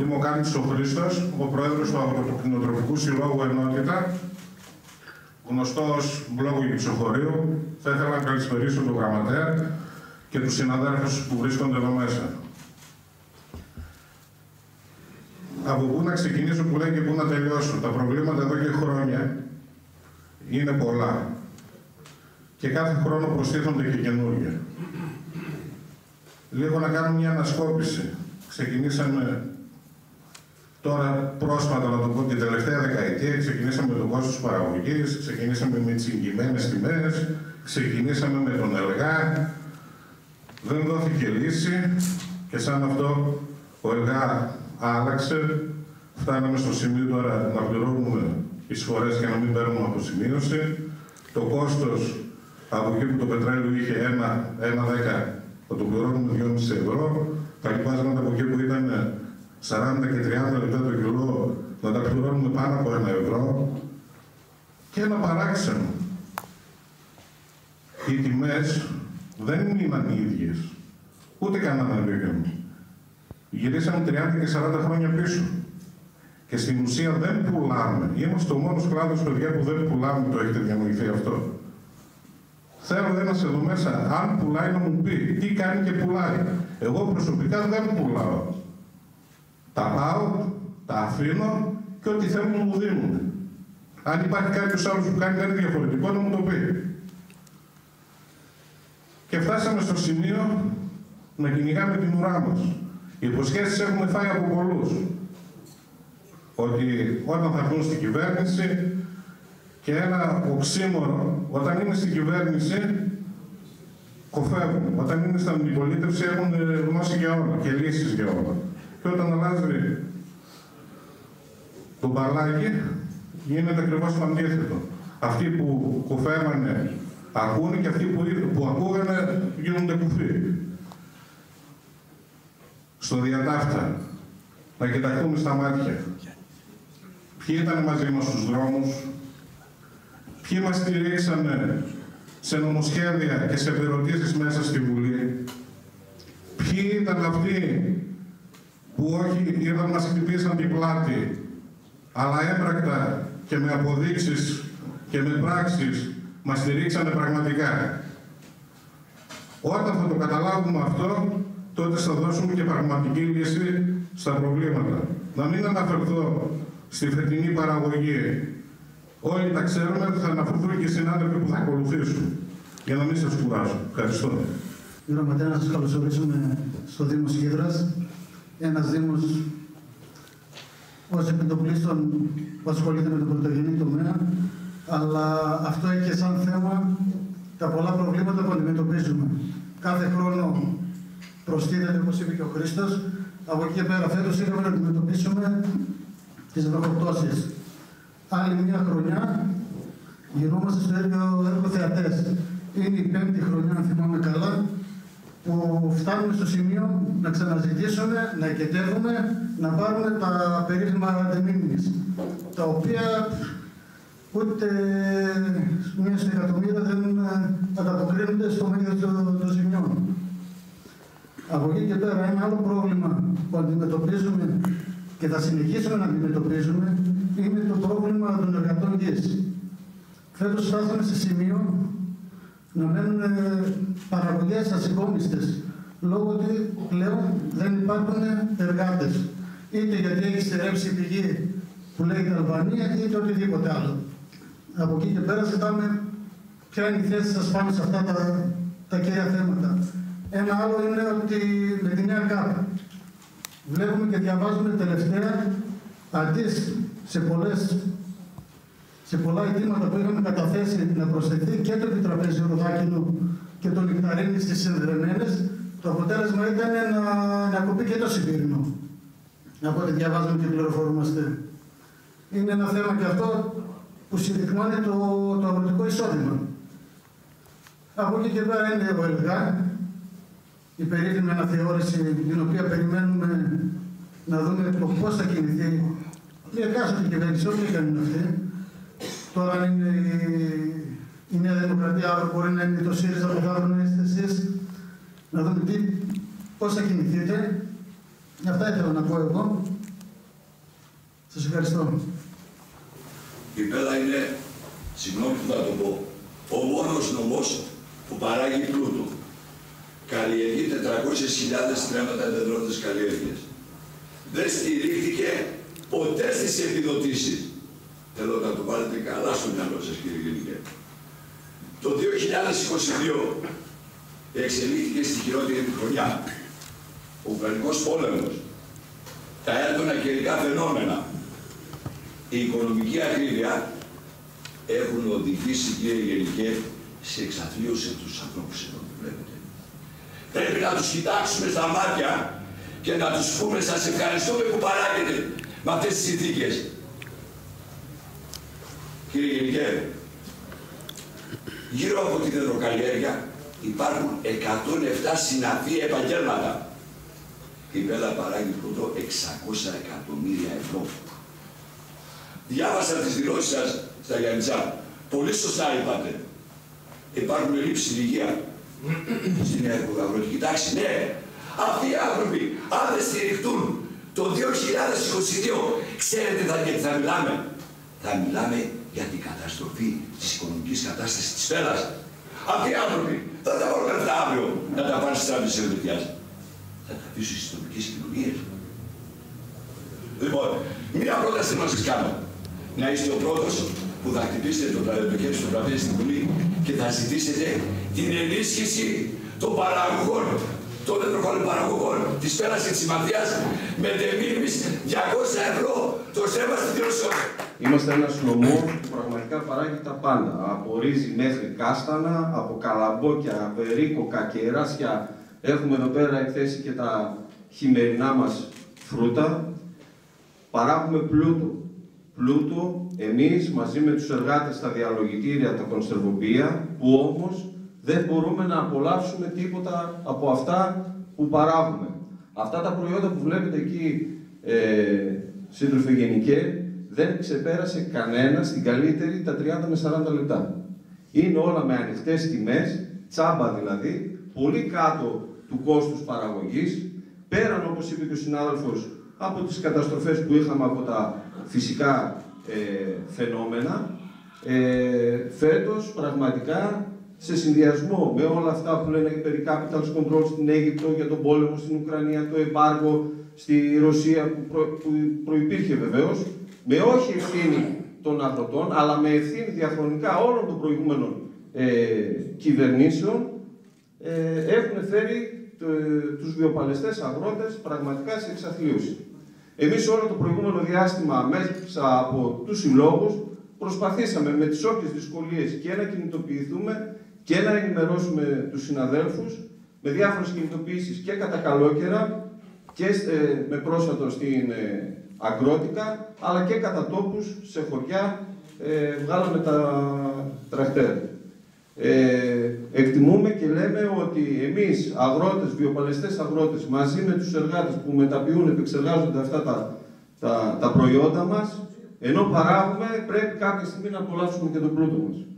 Δήμο Κάλυψης ο Χρήστος, ο πρόεδρος του Αγροτοκτηνοτροφικού Συλλόγου Ενότητα, γνωστός μπλόγου Γυψοχωρίου. Θα ήθελα να καλησπερίσω τον γραμματέα και τους συναδέλφους που βρίσκονται εδώ μέσα. Από πού να ξεκινήσω που λέει και πού να τελειώσω. Τα προβλήματα εδώ και χρόνια είναι πολλά. Και κάθε χρόνο προστίθονται και καινούργια. Λίγο να κάνουμε μια ανασκόπηση. Ξεκινήσαμε τώρα πρόσφατα, να το πω, την τελευταία δεκαετία, ξεκινήσαμε με το κόστος παραγωγής, ξεκινήσαμε με τις εγγυημένες τιμές, ξεκινήσαμε με τον ΕΛΓΑ. Δεν δόθηκε λύση και σαν αυτό ο ΕΛΓΑ άλλαξε. Φτάναμε στο σημείο τώρα να πληρώνουμε εισφορές και να μην παίρνουμε αποσημείωση. Το κόστος από εκεί που το πετρέλαιο είχε 1,10 θα το πληρώνουμε 2,5 ευρώ. Τα λοιπάσματα από εκεί που ήταν 40 και 30 λεπτά το κιλό να τα πληρώνουμε πάνω από 1 ευρώ. Και ένα παράξενο. Οι τιμές δεν μείναν οι ίδιες. Ούτε κανένα ανεβήκαμε. Γυρίσαμε 30 και 40 χρόνια πίσω. Και στην ουσία δεν πουλάμε. Είμαστε ο μόνος κλάδος, παιδιά, που δεν πουλάμε. Το έχετε διανοηθεί αυτό. Θέλω ένας εδώ μέσα, αν πουλάει, να μου πει τι κάνει και πουλάει. Εγώ προσωπικά δεν πουλάω. Τα πάω, τα αφήνω και ό,τι θέλουν μου δίνουν. Αν υπάρχει κάποιος άλλος που κάνει κάτι διαφορετικό, να μου το πει. Και φτάσαμε στο σημείο να κυνηγάμε την ουρά μας. Οι υποσχέσεις έχουμε φάει από πολλούς. Ότι όταν θα έρθουν στην κυβέρνηση, και ένα οξύμορο, όταν είναι στην κυβέρνηση, κοφεύουν. Όταν είναι στην αντιπολίτευση, έχουν γνώση για όλα και λύσεις για όλα. Και όταν αλλάζει το μπαλάκι, γίνεται ακριβώς το αντίθετο. Αυτοί που κοφεύανε ακούνε και αυτοί που ακούγανε γίνονται κουφοί. Στο διατάφτα, να κοιταχτούμε στα μάτια. Ποιοι ήταν μαζί μας στους δρόμους, ποιοι μας στηρίξανε σε νομοσχέδια και σε επερωτήσεις μέσα στη Βουλή, ποιοι ήταν αυτοί που όχι είδαν μας χτυπήσαν την πλάτη, αλλά έμπρακτα και με αποδείξεις και με πράξεις μας στηρίξανε πραγματικά. Όταν θα το καταλάβουμε αυτό, τότε θα δώσουμε και πραγματική λύση στα προβλήματα. Να μην αναφερθώ στη φετινή παραγωγή. Όλοι τα ξέρουμε, θα αναφερθούν και οι συνάδελφοι που θα ακολουθήσουν. Για να μην σας κουράσω. Ευχαριστώ. Κύριε Γραμματέα, να σας καλωσορίσουμε στο Δήμο Σχίδρας. Ένας Δήμος ως επιτοπλίστων που ασχολείται με τον πρωτογενή τομέα, αλλά αυτό έχει σαν θέμα τα πολλά προβλήματα που αντιμετωπίζουμε. Κάθε χρόνο προστίθεται, όπως είπε και ο Χρήστος. Από εκεί και πέρα, φέτος είχαμε να αντιμετωπίσουμε τις βροχοπτώσεις. Άλλη μια χρονιά γινόμαστε στο έργο θεατές. Είναι η 5η χρονιά, αν θυμάμαι καλά, που φτάνουμε στο σημείο να ξαναζητήσουμε, να εκαιτεύουμε, να πάρουμε τα περίφημα de minimis, τα οποία ούτε μία στο εκατομμύριο δεν ανταποκρίνονται στο μέγεθος των ζημιών. Από εκεί και πέρα, ένα άλλο πρόβλημα που αντιμετωπίζουμε και θα συνεχίσουμε να αντιμετωπίζουμε είναι το πρόβλημα των εργατών γης. Φέτος φτάσαμε σε σημείο να μένουν παραγωγές ασυγκόμιστες, λόγω ότι πλέον δεν υπάρχουν εργάτες. Είτε γιατί έχει στερέψει η πηγή που λέγεται Αλβανία, είτε οτιδήποτε άλλο. Από εκεί και πέρα ζητάμε ποια είναι η θέση σας πάνω σε αυτά τα κέρια θέματα. Ένα άλλο είναι ότι με τη νέα ΚΑΠ βλέπουμε και διαβάζουμε τελευταία, αντί σε πολλά αιτήματα που είχαμε καταθέσει να προσθεθεί και το επιτραπέζιο ροδάκινο και το νεκταρίνι στις συνδεδεμένες, το αποτέλεσμα ήταν να κοπεί και το Σιβήρινο. Από ό,τι διαβάζουμε και πληροφορούμαστε. Είναι ένα θέμα και αυτό που συρρυκνώνει το αγροτικό εισόδημα. Από εκεί και πέρα είναι ο ΕΛΓΑ, η περίφημη αναθεώρηση, την οποία περιμένουμε να δούμε το πώς θα κινηθεί η εκάστοτε κυβέρνηση, όποια και αν είναι αυτή. Τώρα αν είναι η Νέα Δημοκρατία, αύριο μπορεί να είναι το ΣΥΡΙΖΑ που θα βρουν εσείς. Να δούμε πώς θα κινηθείτε. Αυτά ήθελα να πω εγώ. Σας ευχαριστώ. Η Πέλλα είναι, συγγνώμη που θα το πω, ο μόνος νομός που παράγει πλούτο. Καλλιεργεί 400.000 στρέμματα εδεδρώτες καλλιέργειες. Δεν στηρίχθηκε ποτέ στις επιδοτήσεις. Θέλω να το βάλετε καλά στο μυαλό σας, κύριε Γενικέ. Το 2022 εξελίχθηκε στη χειρότερη χρονιά. Ο Ουκρανικός πόλεμος, τα έντονα καιρικά φαινόμενα, η οικονομική ακρίβεια έχουν οδηγήσει, κύριε Γενικέ, σε εξαθλίωση τους ανθρώπους εδώ που βλέπετε. Πρέπει να τους κοιτάξουμε στα μάτια και να τους πούμε σας ευχαριστούμε που παράγετε με αυτές τις συνθήκες. Κύριε Γενικέ, γύρω από την δεντροκαλλιέργεια υπάρχουν 107 συναφή επαγγέλματα. Η Πέλλα παράγει πλούτο 600 εκατομμύρια ευρώ. Διάβασα τις δηλώσεις σας στα Γιαννιτσά. Πολύ σωστά είπατε. Υπάρχουν ελλείψεις στην υγεία, στην αγροτική τάξη. Ναι, αυτοί οι άνθρωποι, αν δεν στηριχτούν το 2022, ξέρετε γιατί θα μιλάμε. Θα μιλάμε για την καταστροφή της οικονομικής κατάστασης της Πέλλας. Αυτοί οι άνθρωποι θα τα βάλουν αυτά αύριο να τα πάνε στις τράπεζες ευρωτιάς. Θα τα αφήσουν στις τοπικές κοινωνίες. Λοιπόν, μία πρόταση να σας κάνω. Να είστε ο πρώτος που θα χτυπήσετε το χέρι στο τραπέζι στην Βουλή και θα ζητήσετε την ενίσχυση των παραγωγών, των δεντροχώων παραγωγών της Πέλλας και της Συμμαθίας με τεμίμης 200 ευρώ το στρέμμα στην Τυροσσόνη. Είμαστε ένας νομός που πραγματικά παράγει τα πάντα. Από ρύζι μέχρι κάστανα, από καλαμπόκια, περίκοκα, κεράσια. Έχουμε εδώ πέρα εκθέσει και τα χειμερινά μας φρούτα. Παράγουμε πλούτο. Πλούτο εμείς μαζί με τους εργάτες στα διαλογητήρια, τα κονσερβοποιεία, που όμως δεν μπορούμε να απολαύσουμε τίποτα από αυτά που παράγουμε. Αυτά τα προϊόντα που βλέπετε εκεί, σύντροφε Γενικέ, δεν ξεπέρασε κανένα στην καλύτερη τα 30 με 40 λεπτά. Είναι όλα με ανοιχτές τιμές, τσάμπα δηλαδή, πολύ κάτω του κόστους παραγωγής, πέραν, όπως είπε και ο συνάδελφος, από τις καταστροφές που είχαμε από τα φυσικά φαινόμενα. Φέτος, πραγματικά, σε συνδυασμό με όλα αυτά που λένε περί capital control στην Αίγυπτο, για τον πόλεμο στην Ουκρανία, το εμπάργο στη Ρωσία που προϋπήρχε βεβαίως, με όχι ευθύνη των αγροτών, αλλά με ευθύνη διαχρονικά όλων των προηγούμενων κυβερνήσεων, έχουν φέρει τους βιοπαλαιστές αγρότες πραγματικά σε εξαθλίωση. Εμείς όλο το προηγούμενο διάστημα, μέσα από τους συλλόγους, προσπαθήσαμε με τις όποιες δυσκολίες και να κινητοποιηθούμε και να ενημερώσουμε τους συναδέλφους με διάφορες κινητοποιήσεις και κατά καλόκαιρα και με πρόσφατο στην Αγκρότικα, αλλά και κατά τόπους σε χωριά βγάλαμε τα τρακτέρ. Εκτιμούμε και λέμε ότι εμείς αγρότες, βιοπαλαιστές αγρότες, μαζί με τους εργάτες που μεταποιούν, επεξεργάζονται αυτά τα προϊόντα μας, ενώ παράγουμε, πρέπει κάποια στιγμή να απολαύσουμε και τον πλούτο μας.